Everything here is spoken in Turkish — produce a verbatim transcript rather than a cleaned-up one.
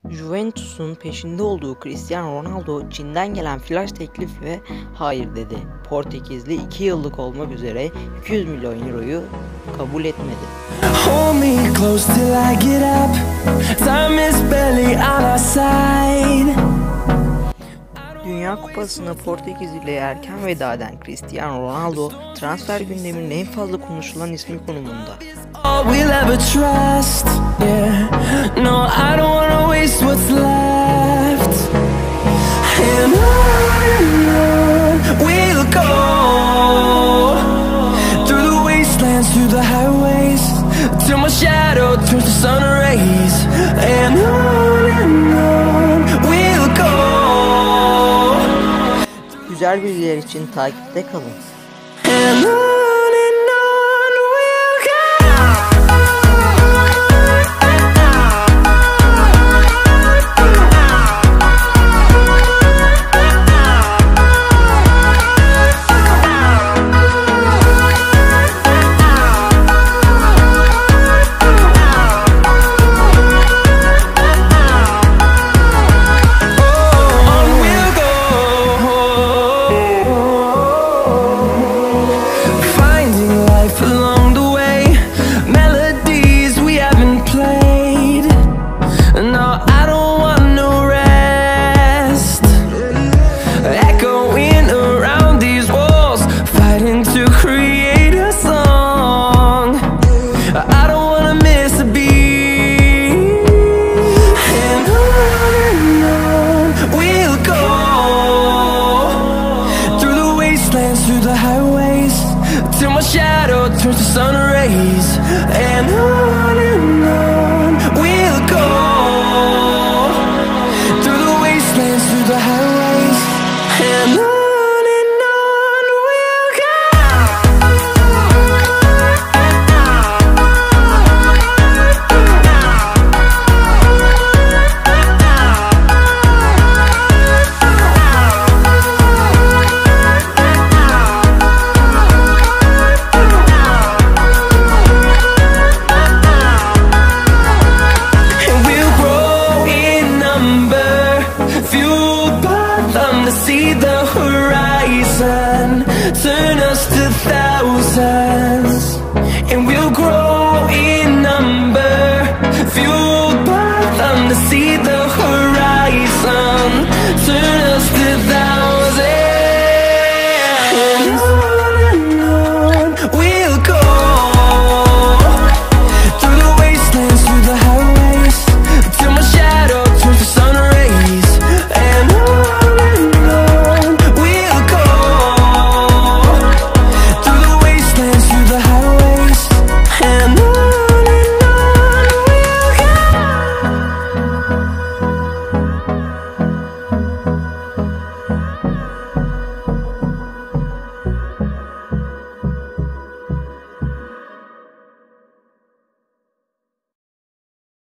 Juventus'un peşinde olduğu Cristiano Ronaldo, Çin'den gelen flash teklife hayır dedi. Portekizli iki yıllık olmak üzere iki yüz milyon euroyu kabul etmedi. Dünya Kupası'na Portekiz ile erken veda eden Cristiano Ronaldo, transfer gündeminin en fazla konuşulan ismi konumunda. Güzel bilgiler için takipte kalın. Till my shadow turns to sun rays, and on and on we'll go, through the wastelands, through the highways, and on. See the horizon turn us to thousands, and we'll grow in number, fueled by them to see the horizon.